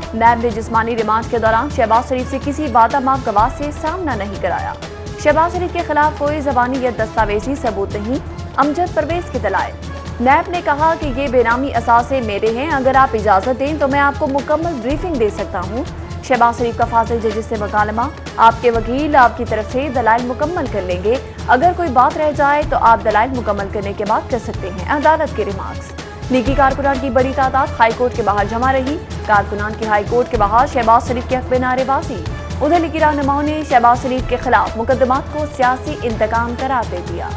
नैब ने जिस्मानी रिमांड के दौरान शहबाज शरीफ से किसी बादामाप गवाह से सामना नहीं कराया। शहबाज शरीफ के खिलाफ कोई ज़बानी या दस्तावेजी सबूत नहीं। अमजद परवेज के दलाइल। नैब ने कहा कि ये बेनामी असासे मेरे हैं, अगर आप इजाजत दें तो मैं आपको मुकम्मल ब्रीफिंग दे सकता हूँ। शहबाज शरीफ का फाजिल जजेस से मुकालमा। आपके वकील आपकी तरफ से दलाइल मुकम्मल कर लेंगे। अगर कोई बात रह जाए तो आप दलाइल मुकम्मल करने के बाद कर सकते हैं। अदालत के रिमार्क्स। निजी कारकुनान की बड़ी तादाद हाईकोर्ट के बाहर जमा रही। कारकुनान की हाईकोर्ट के बाहर शहबाज शरीफ के हक में नारेबाजी। उधर निजी रहनुमाओं ने शहबाज शरीफ के खिलाफ मुकदमात को सियासी इंतकाम करार दे दिया।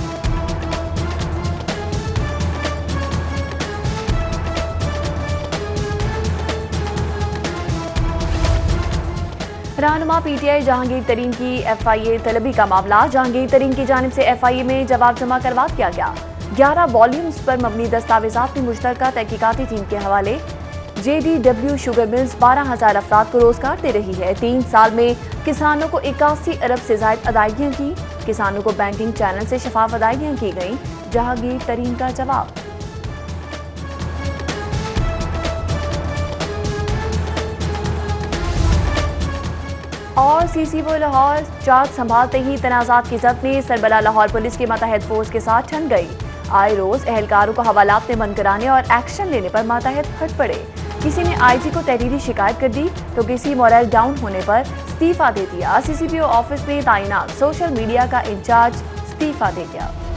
रहनुमा पीटीआई जहांगीर तरीन की एफआईए तलबी का मामला। जहांगीर तरीन की जानिब से एफआईए में जवाब जमा करवा दिया गया। 11 वॉल्यूम्स पर मबनी दस्तावेजात की मुश्तरका तहकीकाती टीम के हवाले। JDW शुगर मिल्स 12,000 अफराद को रोजगार दे रही है। 3 साल में किसानों को 81 अरब से ज्यादा अदायगियां की। किसानों को बैंकिंग चैनल से शफाफ अदायगियां की गई। जहांगीर तरीन का जवाब। और CCO लाहौर चार्ज संभालते ही तनाज़ात की जद में सरबला लाहौर पुलिस की मातहत फोर्स के साथ ठन गई। आए रोज अहलकारों को हवालात में बंद कराने और एक्शन लेने पर मातहत फट पड़े। किसी ने IG को तहरीरी शिकायत कर दी तो किसी मोरल डाउन होने पर इस्तीफा दे दिया। CCPO ऑफिस में तैनात सोशल मीडिया का इंचार्ज इस्तीफा दे गया।